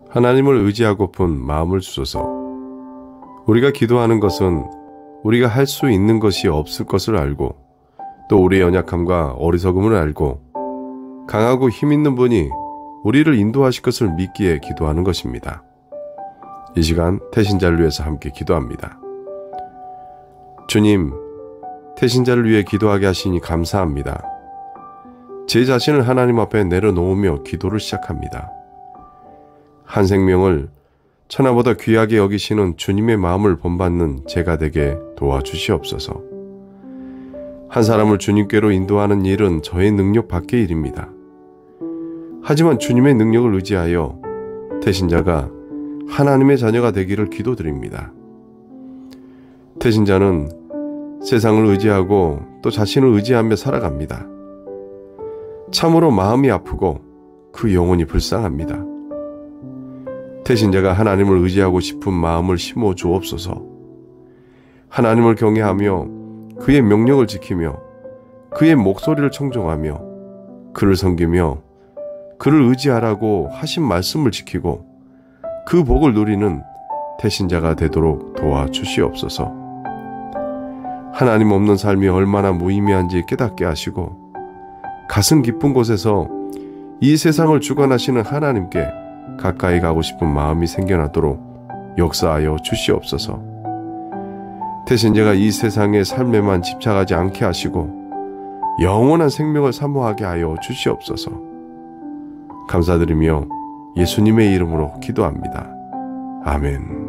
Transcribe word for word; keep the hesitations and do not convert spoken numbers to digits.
하나님을 의지하고픈 마음을 주소서. 우리가 기도하는 것은 우리가 할 수 있는 것이 없을 것을 알고, 또 우리의 연약함과 어리석음을 알고, 강하고 힘 있는 분이 우리를 인도하실 것을 믿기에 기도하는 것입니다. 이 시간 태신자를 위해서 함께 기도합니다. 주님, 태신자를 위해 기도하게 하시니 감사합니다. 제 자신을 하나님 앞에 내려놓으며 기도를 시작합니다. 한 생명을 천하보다 귀하게 여기시는 주님의 마음을 본받는 제가 되게 도와주시옵소서. 한 사람을 주님께로 인도하는 일은 저의 능력 밖의 일입니다. 하지만 주님의 능력을 의지하여 태신자가 하나님의 자녀가 되기를 기도드립니다. 태신자는 세상을 의지하고 또 자신을 의지하며 살아갑니다. 참으로 마음이 아프고 그 영혼이 불쌍합니다. 태신자가 하나님을 의지하고 싶은 마음을 심어 주옵소서. 하나님을 경외하며 그의 명령을 지키며 그의 목소리를 청종하며 그를 섬기며 그를 의지하라고 하신 말씀을 지키고 그 복을 누리는 태신자가 되도록 도와주시옵소서. 하나님 없는 삶이 얼마나 무의미한지 깨닫게 하시고 가슴 깊은 곳에서 이 세상을 주관하시는 하나님께 가까이 가고 싶은 마음이 생겨나도록 역사하여 주시옵소서. 태신자가 이 세상의 삶에만 집착하지 않게 하시고 영원한 생명을 사모하게 하여 주시옵소서. 감사드리며 예수님의 이름으로 기도합니다. 아멘.